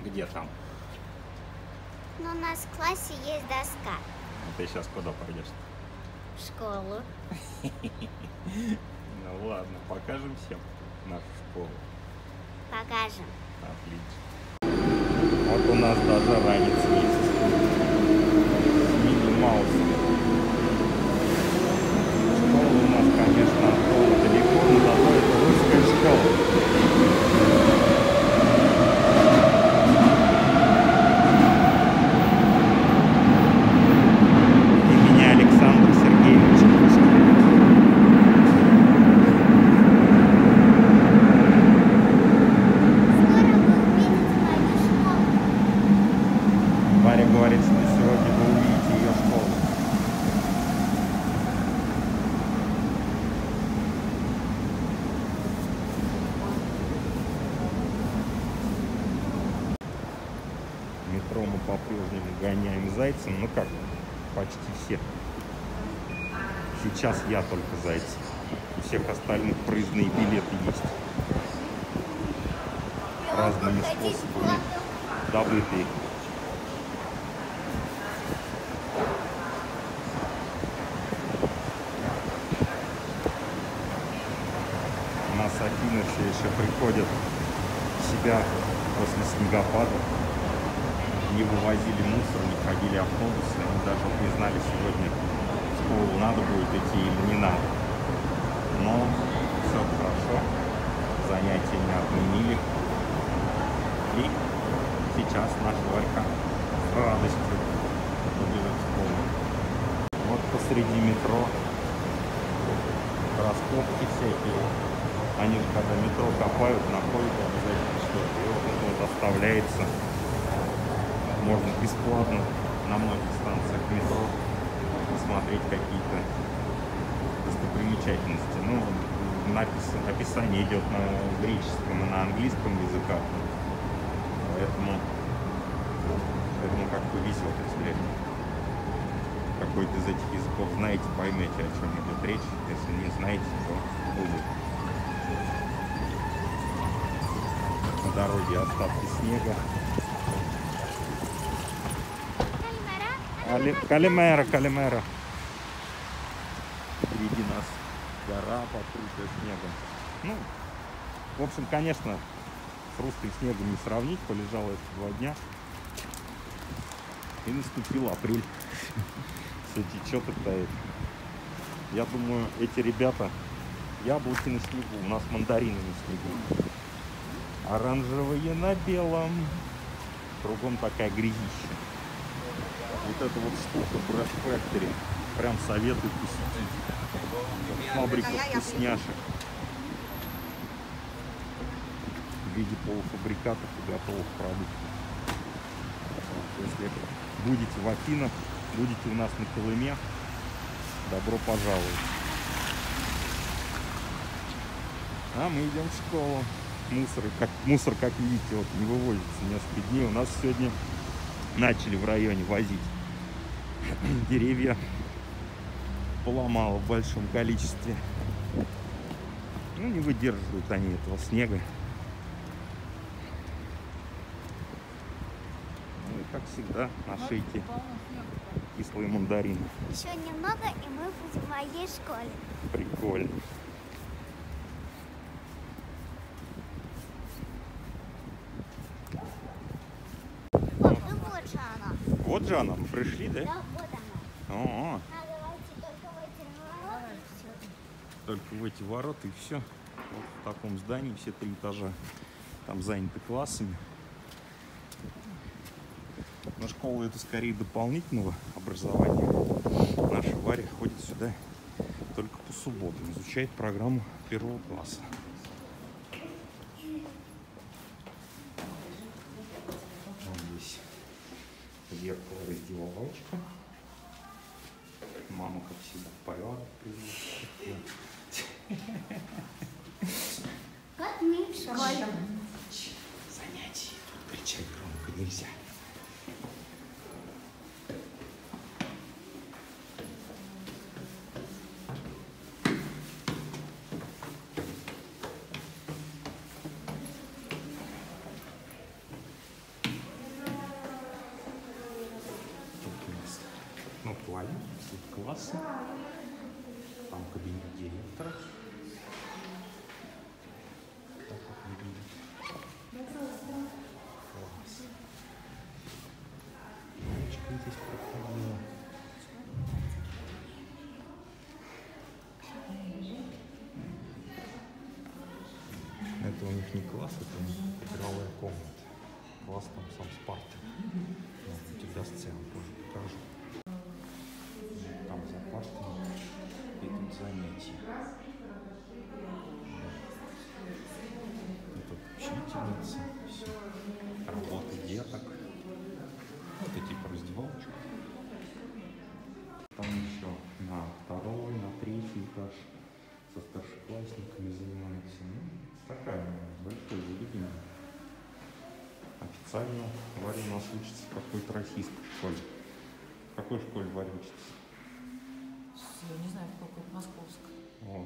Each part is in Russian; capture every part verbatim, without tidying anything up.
Где там? Но у нас в классе есть доска. А ты сейчас куда пойдешь? В школу. Ну ладно, покажем всем нашу школу. Покажем. Отлично. Вот у нас даже ранец есть. Мини Маус. Школа у нас, конечно, от дома далеко, но зато это русская школа. Имени Александра Сергеевича Пушкина. Скоро вы увидите мою школу. Варя говорит, что сегодня вы увидите ее школу. Метро мы по-прежнему гоняем зайцем. Ну как, почти все. Сейчас я только зайц. У всех остальных проездные билеты есть. Разными способами добытые. У нас Афины все еще приходят в себя после снегопада. Не вывозили мусор, не ходили автобусы. Они даже не знали сегодня, в школу надо будет идти или не надо. Но все хорошо. Занятия не отменили. И сейчас наша Варька с радостью идет в школу. Вот посреди метро раскопки всякие. Они же когда метро копают, находят обязательно что-то. И вот это вот оставляется. Можно бесплатно на многих станциях метро посмотреть какие-то достопримечательности. Ну, напис... описание идет на греческом и на английском языках. Поэтому, поэтому как повезет, если какой-то из этих языков знаете, поймете, о чем идет речь. Если не знаете, то будет. На дороге остатки снега. Калимера, Калимера. Впереди нас гора, покрытая снегом. Ну, в общем, конечно, с русским снегом не сравнить. Полежало это два дня. И наступил апрель. Все течет и тает. Я думаю, эти ребята яблоки на снегу. У нас мандарины на снегу. Оранжевые на белом. Кругом такая грязища. Вот эта вот штука Brush Factory. Прям советую посетить. Фабрика вкусняшек. В виде полуфабрикатов и готовых продуктов. Если будете в Афинах, будете у нас на Колыме, добро пожаловать. А мы идем в школу. Мусор, как, мусор, как видите, вот не вывозится несколько дней. У нас сегодня начали в районе возить. Деревья поломало в большом количестве. Ну, не выдерживают они этого снега. Ну и как всегда, на шейке кислые мандарины. Еще немного, и мы будем в моей школе. Прикольно. Пап, ну вот же она. Вот же она, мы пришли, да? Да, вот она. О-о. А давайте только в эти ворота, и все. Только в эти ворота и все. Вот в таком здании все три этажа. Там заняты классами. Но школа это скорее дополнительного образования. Наша Варя ходит сюда только по субботам. Изучает программу первого класса. Вот здесь зеркало, раздевалочка. Мама, как всегда, порядок приводит. Как мы в школе. Занятия. Тут кричать громко нельзя. нормально. Тут классы. Там кабинет директора. Так вот выглядит. Класс. Девочка здесь проходила. Это у них не класс, это у них игровая комната. Класс там сам Спарта. Вот, у тебя сцену тоже покажу. Там за партами идут занятия. Это учительница, все. Работа деток. Это типа раздевалочка. Там еще на второй, на третий этаж со старшеклассниками занимаются. Ну, такая большое заведение. Официально Варя у нас учится в какой-то российской школе. В какой школе Варя учится? Я не знаю, в какой, московской. О.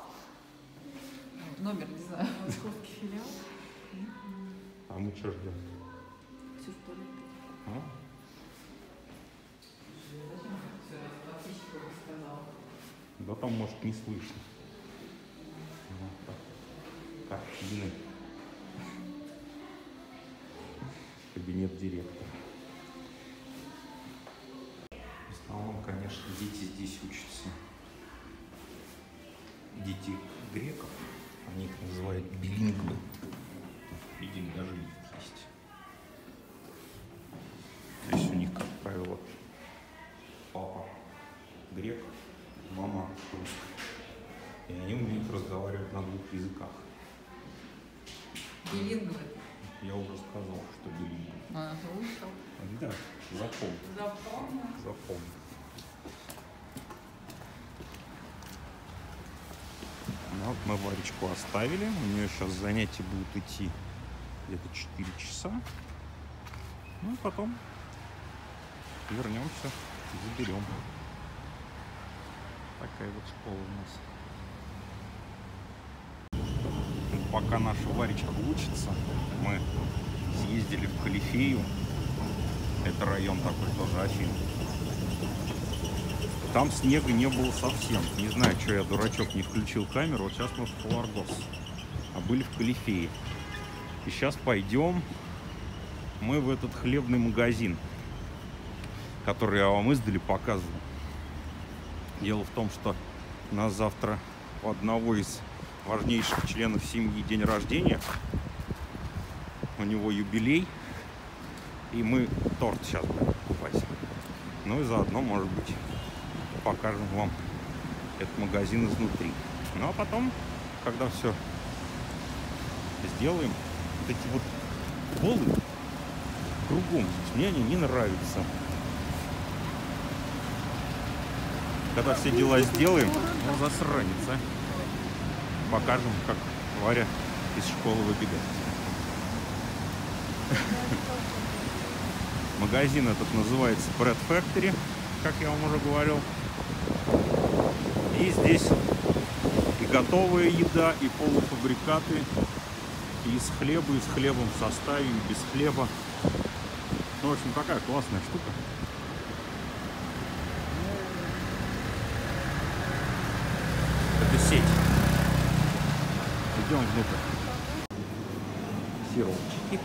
Номер не знаю. Московский филиал. А мы что ждем? Все что ли? А? Да там, может, не слышно. Вот так. Картины. Кабинет директора. В основном, конечно, дети здесь учатся. Дети греков. Они их называют билингвы. Видимо, даже есть. Здесь у них, как правило, папа грек, мама русская. И они умеют разговаривать на двух языках. Билингвы. Я уже сказал, что билингвы. А, слушал. Да, запомни. Запомнил. Запомни. Ну, вот мы Варечку оставили. У нее сейчас занятия будут идти где-то четыре часа. Ну и потом вернемся, заберем. Такая вот школа у нас. Пока наша Варечка учится, мы съездили в Халифею. Это район такой тоже Афин. Там снега не было совсем. Не знаю, что я, дурачок, не включил камеру. Вот сейчас мы в Паларгос, а были в Халифее. И сейчас пойдем мы в этот хлебный магазин, который я вам издали показывал. Дело в том, что у нас завтра у одного из важнейших членов семьи день рождения. У него юбилей. И мы торт сейчас будем покупать. Ну и заодно, может быть, покажем вам этот магазин изнутри. Ну а потом, когда все сделаем, вот эти вот полы кругом, мне они не нравятся. Когда все дела сделаем, ну засранец, а. Покажем, как Варя из школы выбегает. Магазин этот называется Bread Factory, как я вам уже говорил. И здесь и готовая еда, и полуфабрикаты, и из хлеба, и с хлебом в составе, и без хлеба. Ну, в общем, такая классная штука. Это сеть. Идем внутрь. Сиропчики.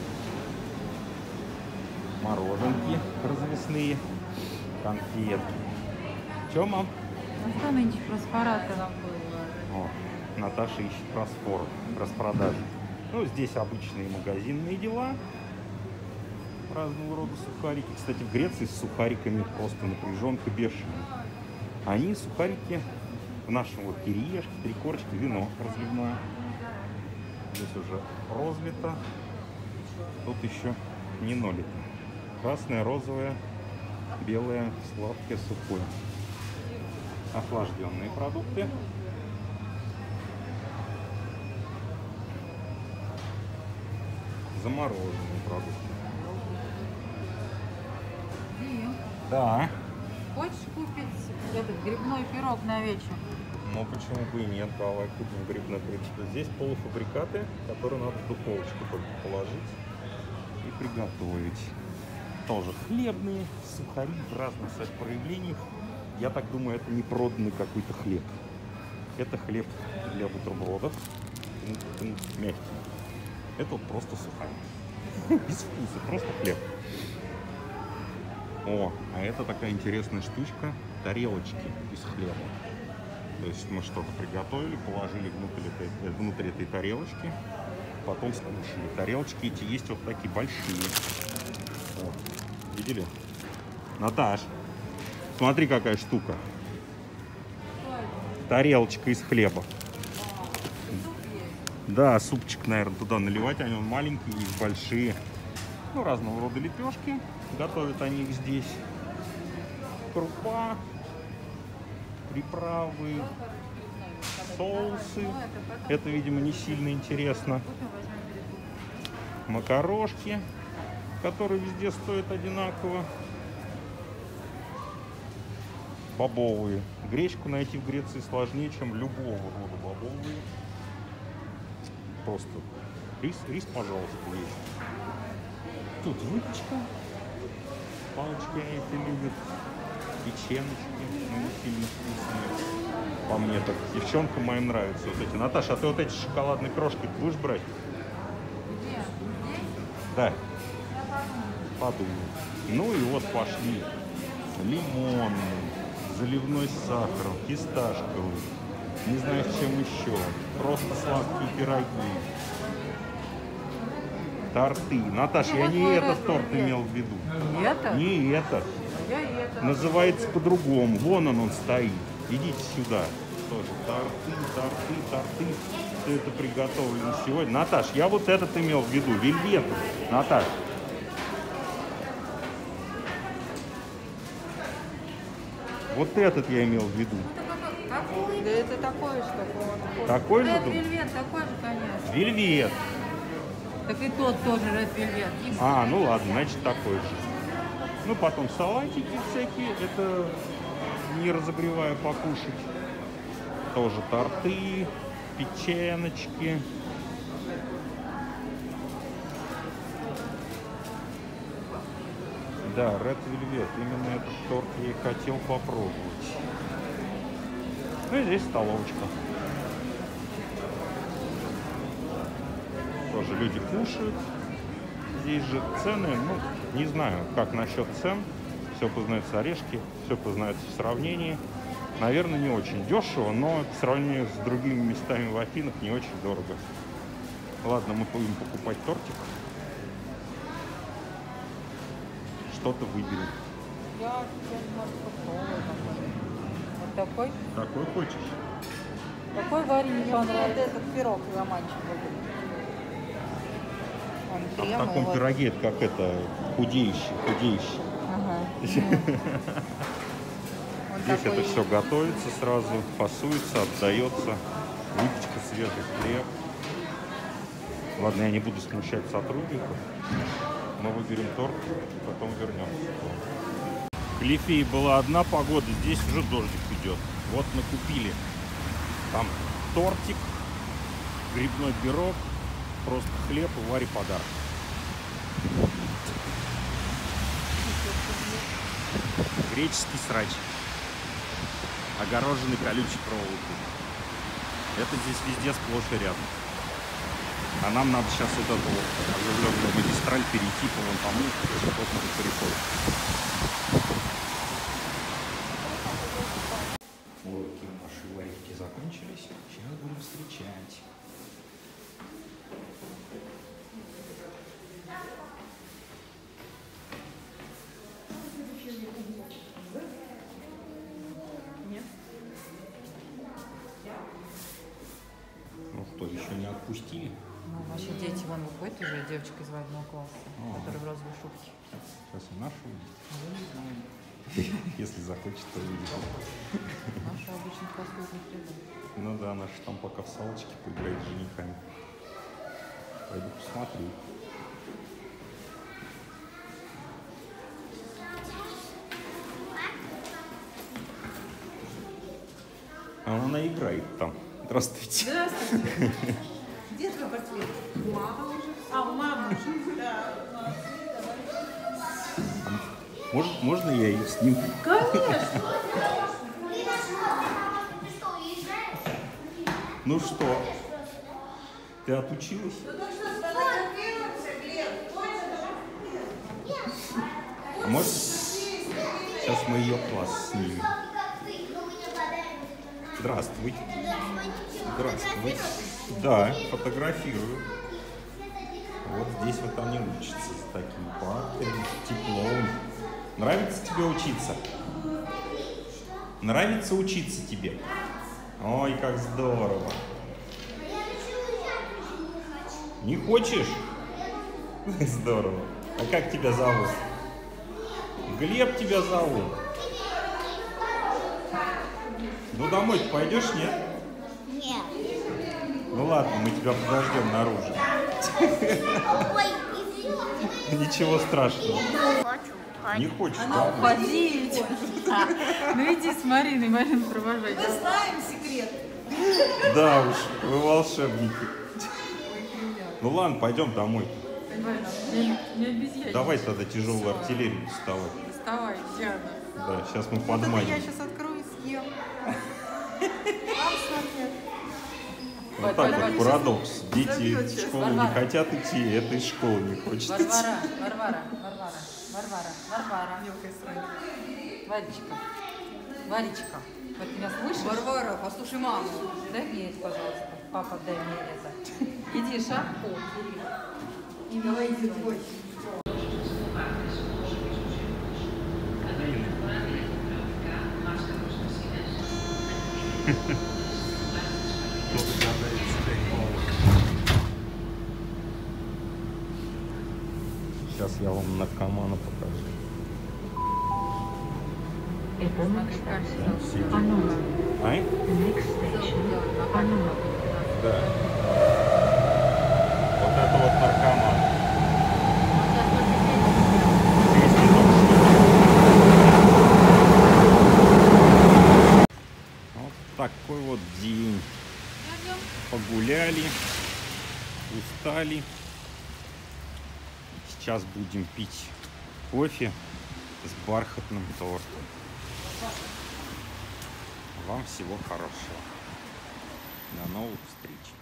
Мороженки развесные. Конфетки. Че, мам? А нынче просфората нам было. О, Наташа ищет просфор, распродажи. Ну, здесь обычные магазинные дела. Разного рода сухарики. Кстати, в Греции с сухариками просто напряженка бешеная. Они, сухарики, в нашем вот кириешке, три корочки, вино разливное. Здесь уже розлито. Тут еще не налито. Красное, розовое, белое, сладкое, сухое. Охлажденные продукты. Замороженные продукты. Дим, Да. хочешь купить этот грибной пирог на вечер? Ну почему бы и нет, давай купим грибной пирог. Здесь полуфабрикаты, которые надо в духовочку только положить и приготовить. тоже хлебные, сухари в разных своих проявлениях. Я так думаю, это не проданный какой-то хлеб. Это хлеб для бутербродов, мягкий. Это вот просто сухарь. Без вкуса, просто хлеб. О, а это такая интересная штучка. Тарелочки из хлеба. То есть мы что-то приготовили, положили внутрь этой, внутрь этой тарелочки, потом скушали. Тарелочки эти есть вот такие большие. Вот. Видели? Наташ, смотри, какая штука. Тарелочка из хлеба. Да, супчик, наверное, туда наливать. Они он маленькие, есть большие. Ну, разного рода лепешки. Готовят они их здесь. Крупа, приправы, соусы. Это, видимо, не сильно интересно. Макарошки, которые везде стоят одинаково. Бобовые. Гречку найти в Греции сложнее, чем любого рода бобовые. Просто рис, рис, пожалуйста, есть. Тут выпечка. Палочки эти любят. Печеночки. Ну, не сильно вкусные. По мне так. Девчонкам моим нравятся вот эти. Наташа, а ты вот эти шоколадные крошки будешь брать? Где? Здесь? Да. Я подумаю. Подумаю. Ну и вот пошли. Лимонный, заливной с сахаром, фисташковый. Не знаю, с чем еще. Просто сладкие пироги. Торты. Наташа, я не этот торт имел в виду. Не это? Не этот. Я и это. Называется по-другому. Вон он, он стоит. Идите сюда. Тоже торты, торты, торты. Все это приготовлено сегодня. Наташ, я вот этот имел в виду. Вельвет. Наташ. Вот этот я имел в виду. Какой? Да это такой же, такой. Такой же? Red Velvet, такой же, конечно. Вельвет. Так и тот тоже Red Velvet. А, ну ладно, значит такой же. Ну, потом салатики всякие. Это не разогревая покушать. Тоже торты, печеночки. Да, Red Velvet. Именно этот торт я и хотел попробовать. Ну и здесь столовочка. Тоже люди кушают. Здесь же цены, ну, не знаю, как насчет цен. Все познается орешки, все познается в сравнении. Наверное, не очень дешево, но в сравнении с другими местами в Афинах не очень дорого. Ладно, мы будем покупать тортик. Что-то выберем. Я может попробую такой. Вот такой. Какой хочешь? Такой Варе не понравился. Этот пирог романчик. Он А в крем, таком вот. пироге это как это худеющий, худеющий. Ага. Вот Здесь такой. это все готовится сразу, фасуется, отдается. Выпечка, свежий хлеб. Ладно, я не буду смущать сотрудников. Мы выберем торт, потом вернемся. В Киликии была одна погода, здесь уже дождик идет. Вот мы купили там тортик, грибной пирог, просто хлеб и Варе подарок. Греческий срач, огороженный колючей проволокой. Это здесь везде сплошь и рядом. А нам надо сейчас вот эту вот оживленную магистраль перейти по вон тому пешеходному переходу. Уроки нашей вареньки закончились. Сейчас будем встречать. Нет. Ну что, еще не отпустили? Ну, вообще дети вон выходят уже, девочка из восьмого класса, А. которая в розовой шубке. Сейчас и нашу увидит. Я не знаю. Если захочет, то увидит. Наша обычно в последних рядах. Ну да, наши там пока в салочке поиграет с женихами. Пойду посмотрю. А она играет там. Здравствуйте. Здравствуйте. Где твой портрет? Мама уже. А, у мамы уже. Да. Может, можно я ее сниму? Конечно. Ну что? Ты отучилась? А может, сейчас мы ее класс снимем? Здравствуй. Здравствуй. Да, фотографирую. Вот здесь вот они учатся с таким партами, тепло. Нравится тебе учиться? Нравится учиться тебе? Ой, как здорово. Не хочешь? Здорово. А как тебя зовут? Глеб тебя зовут. Ну домой ты пойдешь, нет? Нет. Ну ладно, мы тебя подождем наружу. Ой, извините. Ничего страшного. Хочу. Не хочешь? Она да? уходить. Ну иди с Мариной, Марину провожай. Мы знаем секрет. Да уж, вы волшебники. Ну ладно, пойдем домой. Не, не обезьянничай. Давай тогда тяжелую Всё. артиллерию доставай. Доставай, Диана. Да, сейчас мы Вот это я подманим. сейчас открою и съем. Вот так вот парадокс. Дети Забьет в сейчас. школу не Варвара. хотят идти, это из школы не хочет идти. Варвара, Варвара, Варвара, Варвара, Варвара. Мелкая срань. Варечка, Варечка, вот тебя слышишь? Варвара, послушай маму. Дай мне это, пожалуйста. Папа, дай мне это. Иди, шапку. И давай иди твой. Сейчас я вам наркомана покажу. Смотри, как Сидит. все. Ай? Да. Вот это вот наркоман. Вот такой вот день. Погуляли, устали. Сейчас будем пить кофе с бархатным тортом. Вам всего хорошего. До новых встреч.